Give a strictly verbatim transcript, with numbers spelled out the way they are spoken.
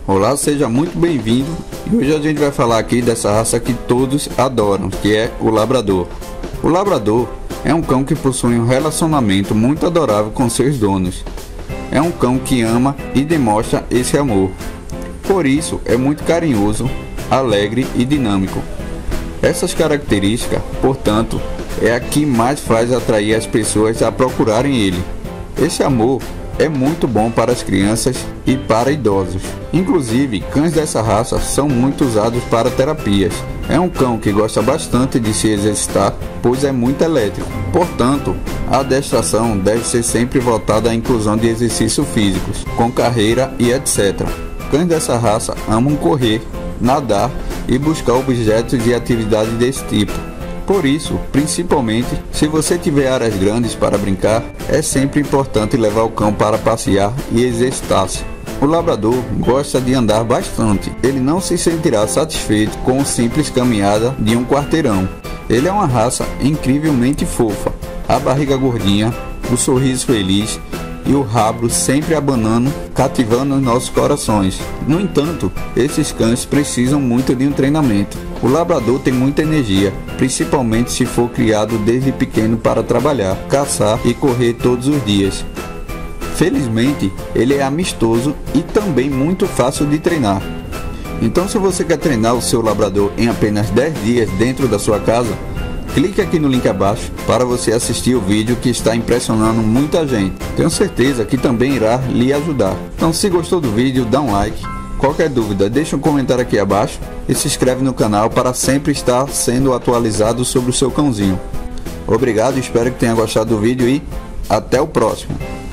Olá, seja muito bem-vindo. E hoje a gente vai falar aqui dessa raça que todos adoram, que é o Labrador. O Labrador é um cão que possui um relacionamento muito adorável com seus donos. É um cão que ama e demonstra esse amor. Por isso, é muito carinhoso, alegre e dinâmico. Essas características, portanto, é a que mais faz atrair as pessoas a procurarem ele. Esse amor é muito bom para as crianças e para idosos. Inclusive, cães dessa raça são muito usados para terapias. É um cão que gosta bastante de se exercitar, pois é muito elétrico. Portanto, a adestração deve ser sempre voltada à inclusão de exercícios físicos, com carreira e etcétera. Cães dessa raça amam correr, nadar e buscar objetos de atividade desse tipo. Por isso, principalmente, se você tiver áreas grandes para brincar, é sempre importante levar o cão para passear e exercitar-se. O Labrador gosta de andar bastante. Ele não se sentirá satisfeito com a simples caminhada de um quarteirão. Ele é uma raça incrivelmente fofa. A barriga gordinha, o sorriso feliz e o rabo sempre abanando, cativando os nossos corações. No entanto, esses cães precisam muito de um treinamento. O Labrador tem muita energia, principalmente se for criado desde pequeno para trabalhar, caçar e correr todos os dias. Felizmente, ele é amistoso e também muito fácil de treinar. Então, se você quer treinar o seu Labrador em apenas dez dias dentro da sua casa, clique aqui no link abaixo para você assistir o vídeo que está impressionando muita gente. Tenho certeza que também irá lhe ajudar. Então, se gostou do vídeo, dá um like. Qualquer dúvida, deixa um comentário aqui abaixo e se inscreve no canal para sempre estar sendo atualizado sobre o seu cãozinho. Obrigado, espero que tenha gostado do vídeo e até o próximo.